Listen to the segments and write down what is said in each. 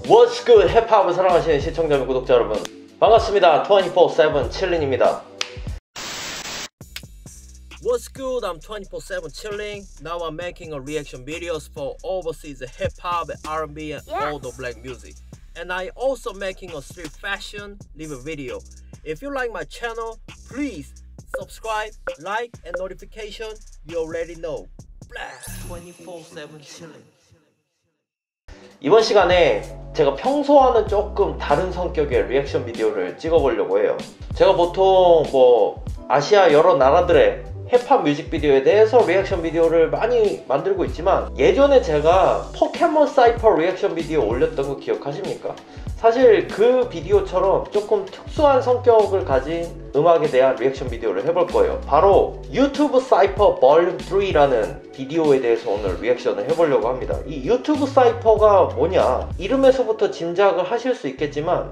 What's good 힙합을 사랑하시는 시청자 및 구독자 여러분 반갑습니다. 24/7 칠린입니다. What's good? I'm 24/7 chilling. Now I'm making a reaction videos for overseas hip hop, R&B, and all the black music. And I also making a street fashion live video. If you like my channel, please subscribe, like, and notification. You already know. 24/7 chilling. 이번 시간에 제가 평소와는 조금 다른 성격의 리액션 비디오를 찍어보려고 해요. 제가 보통 아시아 여러 나라들의 힙합 뮤직비디오에 대해서 리액션 비디오를 많이 만들고 있지만 예전에 제가 포켓몬 사이퍼 리액션 비디오 올렸던 거 기억하십니까? 사실 그 비디오처럼 조금 특수한 성격을 가진 음악에 대한 리액션 비디오를 해볼 거예요. 바로 유튜브 사이퍼 볼륨 3라는 비디오에 대해서 오늘 리액션을 해보려고 합니다. 이 유튜브 사이퍼가 뭐냐, 이름에서부터 짐작을 하실 수 있겠지만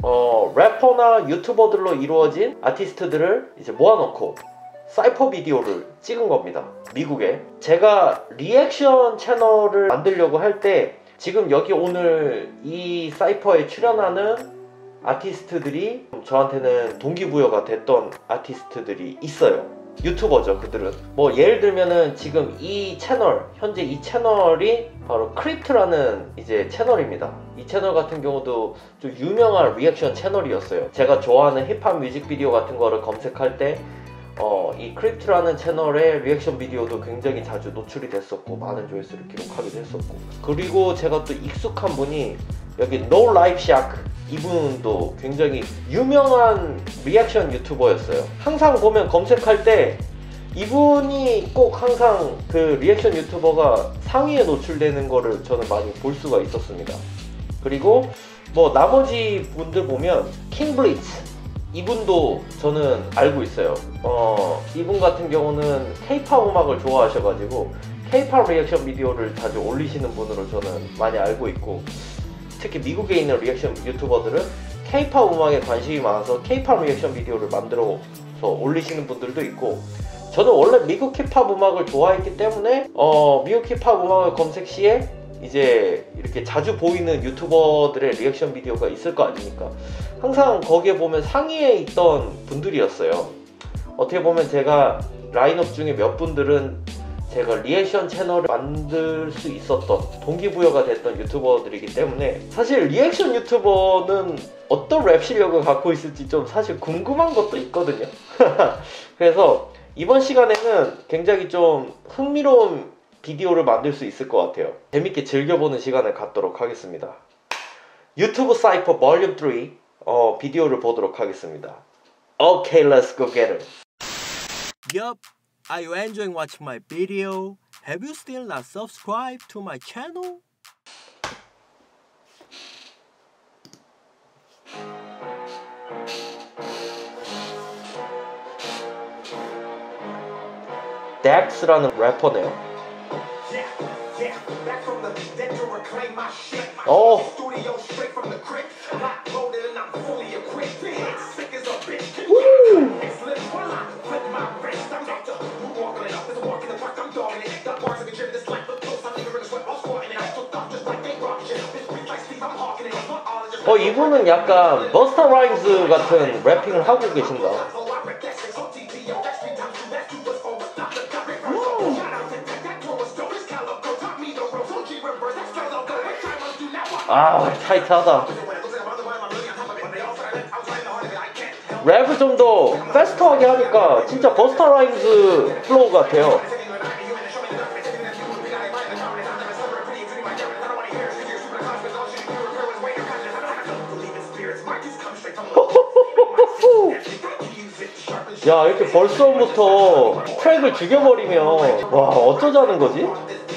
래퍼나 유튜버들로 이루어진 아티스트들을 이제 모아놓고 사이퍼 비디오를 찍은 겁니다. 미국에. 제가 리액션 채널을 만들려고 할 때 지금 여기 오늘 이 사이퍼에 출연하는 아티스트들이 저한테는 동기부여가 됐던 아티스트들이 있어요. 유튜버죠, 그들은. 예를 들면은 지금 이 채널, 현재 이 채널이 바로 크립트라는 이제 채널입니다. 이 채널 같은 경우도 좀 유명한 리액션 채널이었어요. 제가 좋아하는 힙합 뮤직비디오 같은 거를 검색할 때 이 크립트라는 채널의 리액션 비디오도 굉장히 자주 노출이 됐었고 많은 조회수를 기록하기도 했었고, 그리고 제가 또 익숙한 분이 여기 No Life Shack, 이분도 굉장히 유명한 리액션 유튜버였어요. 항상 보면 검색할 때 이분이 꼭 항상 그 리액션 유튜버가 상위에 노출되는 거를 저는 많이 볼 수가 있었습니다. 그리고 나머지 분들 보면 킹블리츠, 이분도 저는 알고 있어요. 이분 같은 경우는 K-POP 음악을 좋아하셔가지고 K-POP 리액션 비디오를 자주 올리시는 분으로 저는 많이 알고 있고, 특히 미국에 있는 리액션 유튜버들은 K-POP 음악에 관심이 많아서 K-POP 리액션 비디오를 만들어서 올리시는 분들도 있고, 저는 원래 미국 힙합 음악을 좋아했기 때문에 미국 힙합 음악을 검색 시에 이제 이렇게 자주 보이는 유튜버들의 리액션 비디오가 있을 거 아닙니까? 항상 거기에 보면 상위에 있던 분들이었어요. 어떻게 보면 제가 라인업 중에 몇 분들은 제가 리액션 채널을 만들 수 있었던 동기부여가 됐던 유튜버들이기 때문에 사실 리액션 유튜버는 어떤 랩 실력을 갖고 있을지 좀 사실 궁금한 것도 있거든요. 그래서 이번 시간에는 굉장히 좀 흥미로운 비디오를 만들 수 있을 것 같아요. 재밌게 즐겨보는 시간을 갖도록 하겠습니다. 유튜브 사이퍼 볼륨 3 비디오를 보도록 하겠습니다. Okay, let's go get it. Yup, are you enjoying watching my video? Have you still not subscribed to my channel? 덱스라는 래퍼네요. 이분은 약간 버스터 라임즈 같은 래핑을 하고 계신다. 타이트하다. 랩을 좀 더 패스트하게 하니까 진짜 버스터 라임즈 플로우 같아요. 야, 이렇게 벌써부터 트랙을 죽여버리면 와, 어쩌자는 거지?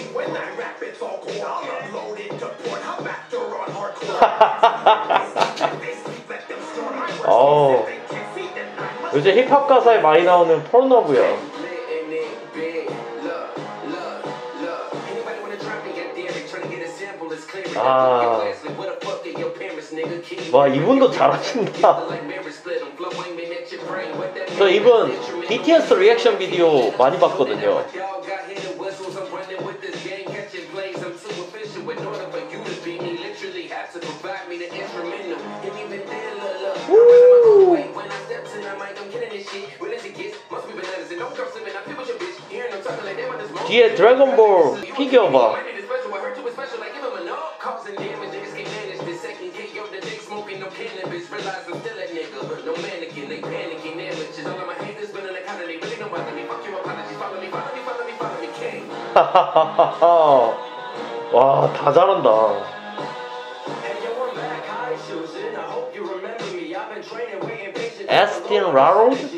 요새 힙합 가사에 많이 나오는 포르노고요. 와, 이분도 잘하신다. 저 이분 BTS 리액션 비디오 많이 봤거든요. 뒤에 드래곤볼 피규어 봐. 와, 다 잘한다. 에스틴 라로드?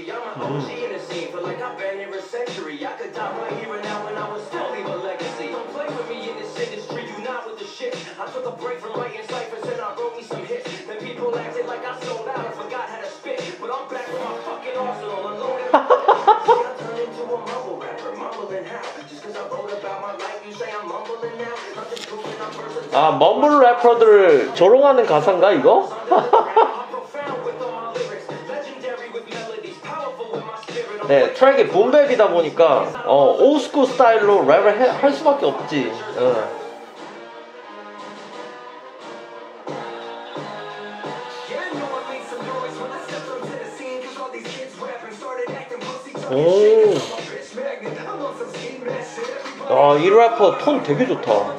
아, 멈블 래퍼들을 조롱하는 가사인가 이거? 네, 트랙이 붐베이다 보니까 올스쿨 스타일로 랩을 할 수밖에 없지. 오. 아, 이 래퍼 톤 되게 좋다.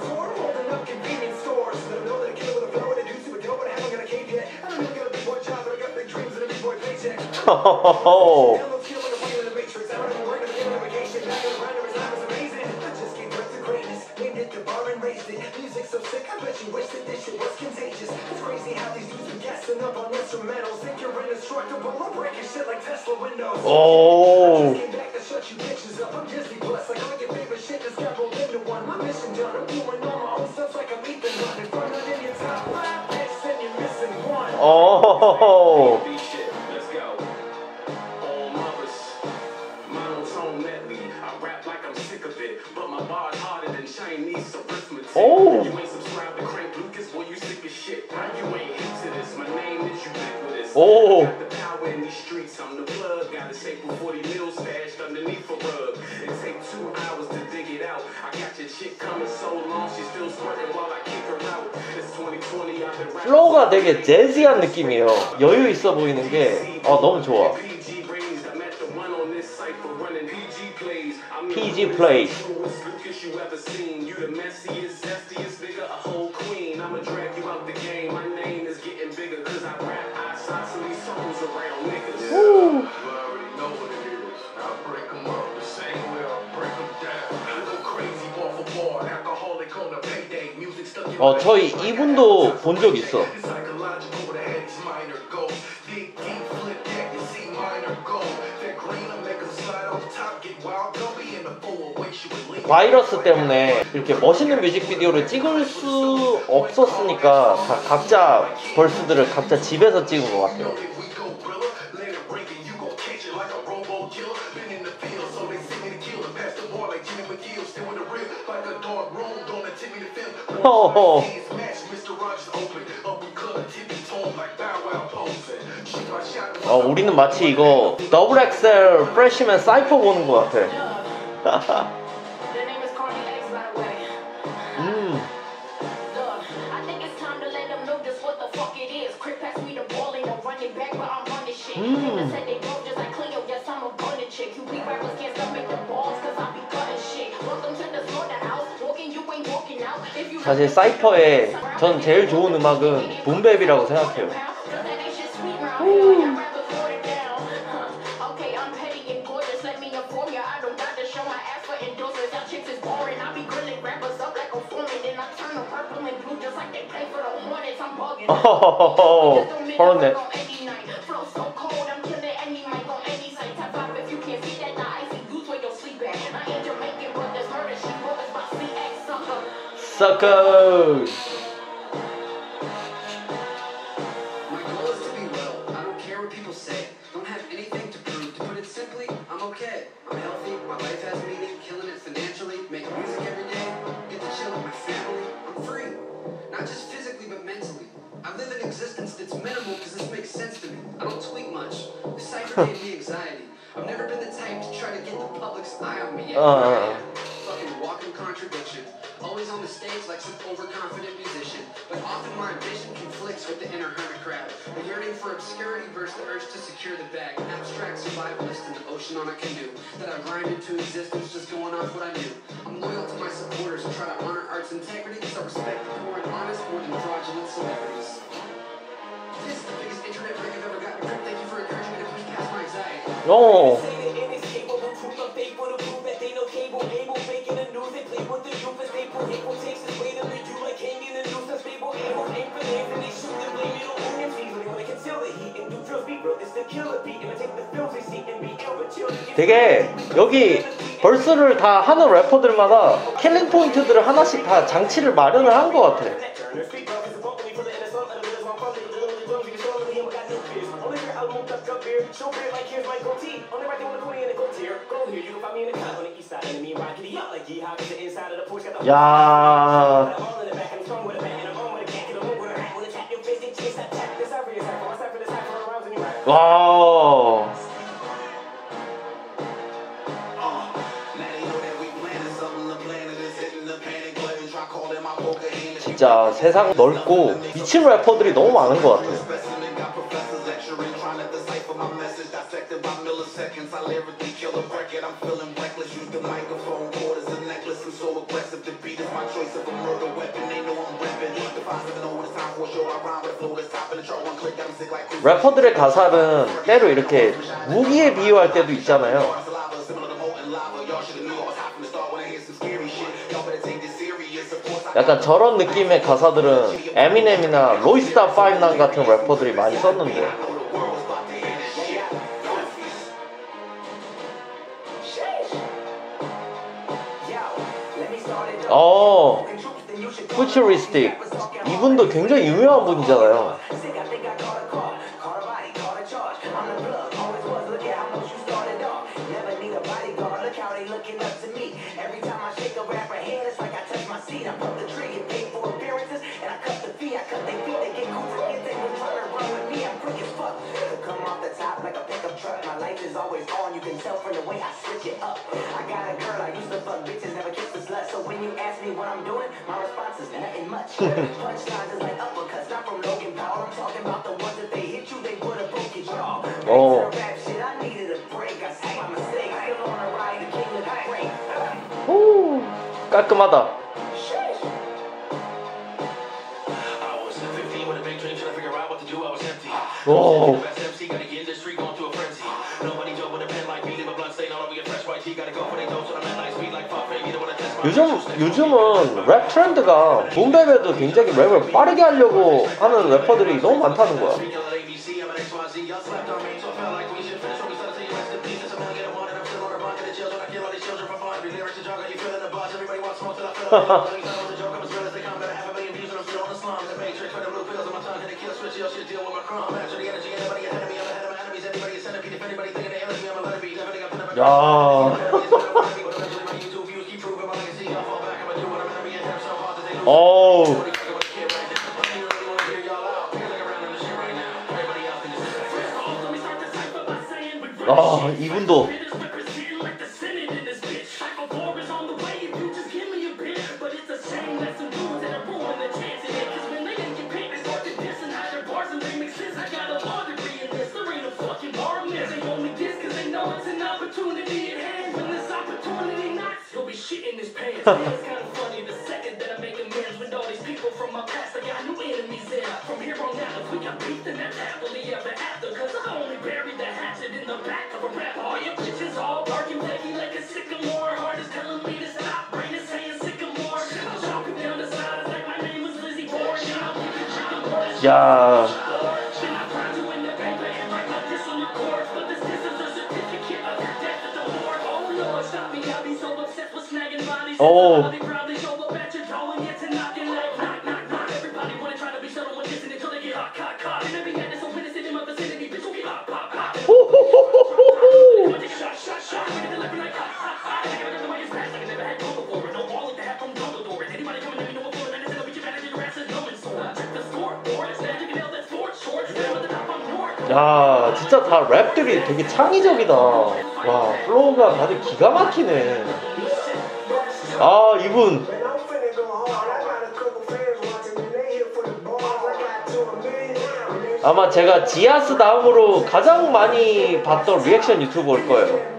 오. 오. 오. 오. 플로우가 되게 재즈한 느낌이에요. 여유 있어 보이는 게 너무 좋아. PG 플레이. 저희 이분도 본 적 있어. 바이러스 때문에 이렇게 멋있는 뮤직비디오를 찍을 수 없었으니까 다 각자 벌스들을 각자 집에서 찍은 것 같아요. 우리는 마치 이거 더블 엑셀 프레시맨 사이퍼 보는 것 같아. 사실 사이퍼의 전 제일 좋은 음악은 붐베이비라고 생각해요. 헐었네. Suckers. My goal is to be well. I don't care what people say. Don't have anything to prove. To put it simply, I'm okay. I'm healthy. My life has meaning. Killing it financially. Making music every day. Get to chill with my family. I'm free. Not just physically, but mentally. I live an existence that's minimal because this makes sense to me. I don't tweak much. The cypher gave me anxiety. I've never been the type to try to get the public's eye on me. Fucking walking contradiction. Always on the stage like some overconfident musician. But often my ambition conflicts with the inner hermit crab. A yearning for obscurity. insecurity versus the urge to secure the bag. Abstract survivalist in the ocean on a canoe that I rhymed into existence, just going off what I knew. I'm loyal to my supporters and try to honor art's integrity, because I respect the poor and honest more than fraudulent celebrities. This is the biggest internet break I've ever gotten. Thank you for encouraging me to push past my anxiety. 오. 되게 여기 벌스를 다 하는 래퍼들마다 킬링 포인트들을 하나씩 다 장치를 마련을 한 것 같아. 야. 와. 진짜 세상 넓고 미친 래퍼들이 너무 많은 것 같아요. 래퍼들의 가사는 때로 이렇게 무기에 비유할 때도 있잖아요. 약간 저런 느낌의 가사들은 에미넴이나 로이스타 5난 같은 래퍼들이 많이 썼는데. 퓨처리스틱. 이분도 굉장히 유명한 분이잖아요. 오, 깔끔하다. 오. 요즘은 랩 트렌드가 붐베베도 굉장히 랩을 빠르게 하려고 하는 래퍼들이 너무 많다는 거야. 야. 어우. 아, 이분도. 야. 오. 야, 진짜 다 랩들이 되게 창의적이다. 와, 플로우가 다들 기가 막히네. 아, 이분. 아마 제가 지아스 다음으로 가장 많이 봤던 리액션 유튜버일 거예요.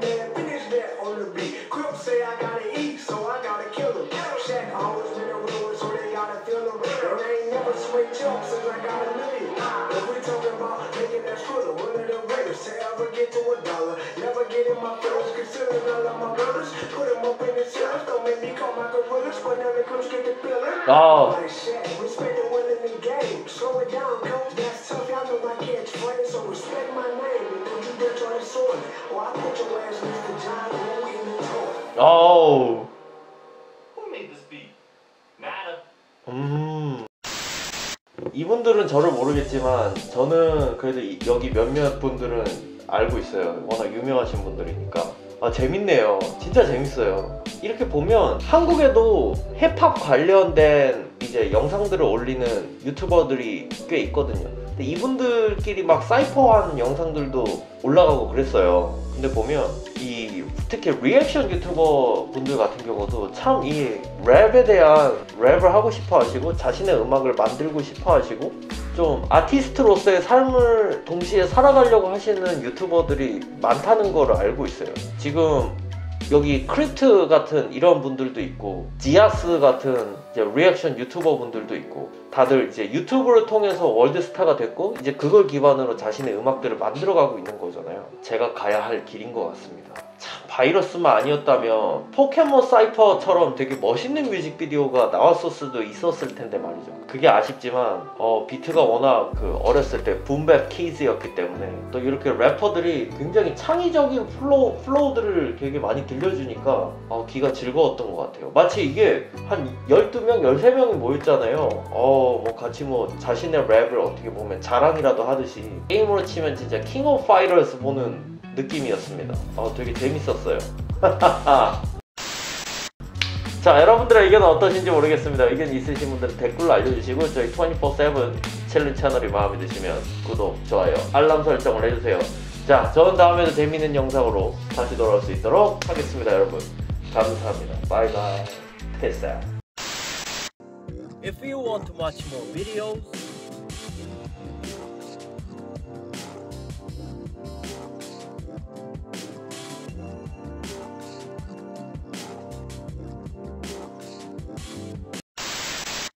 아. 아우. 이분들은 저를 모르겠지만 저는 그래도 여기 몇몇 분들은 알고 있어요. 워낙 유명하신 분들이니까. 아, 재밌네요. 진짜 재밌어요. 이렇게 보면 한국에도 힙합 관련된 이제 영상들을 올리는 유튜버들이 꽤 있거든요. 근데 이분들끼리 막 사이퍼한 영상들도 올라가고 그랬어요. 근데 보면 이 특히 리액션 유튜버 분들 같은 경우도 참 이 랩에 대한 랩을 하고 싶어 하시고 자신의 음악을 만들고 싶어 하시고 좀 아티스트로서의 삶을 동시에 살아가려고 하시는 유튜버들이 많다는 걸 알고 있어요. 지금 여기 크리트 같은 이런 분들도 있고 지아스 같은 이제 리액션 유튜버 분들도 있고 다들 이제 유튜브를 통해서 월드스타가 됐고 이제 그걸 기반으로 자신의 음악들을 만들어가고 있는 거잖아요. 제가 가야 할 길인 것 같습니다. 참 바이러스만 아니었다면 포켓몬 사이퍼처럼 되게 멋있는 뮤직비디오가 나왔을 수도 있었을 텐데 말이죠. 그게 아쉽지만 비트가 워낙 그 어렸을 때 붐백 키즈였기 때문에 또 이렇게 래퍼들이 굉장히 창의적인 플로우들을 되게 많이 들려주니까 귀가 즐거웠던 것 같아요. 마치 이게 한 12명, 13명이 모였잖아요. 뭐 같이 뭐 자신의 랩을 어떻게 보면 자랑이라도 하듯이 게임으로 치면 진짜 킹 오브 파이터스 보는 느낌이었습니다. 되게 재밌었어요. 자, 여러분들의 의견은 어떠신지 모르겠습니다. 의견 있으신 분들은 댓글로 알려주시고 저희 24/7 챌린지 채널이 마음에 드시면 구독, 좋아요, 알람 설정을 해주세요. 자, 저는 다음에도 재밌는 영상으로 다시 돌아올 수 있도록 하겠습니다. 여러분 감사합니다. 바이바이. Peace out. If you want to watch more videos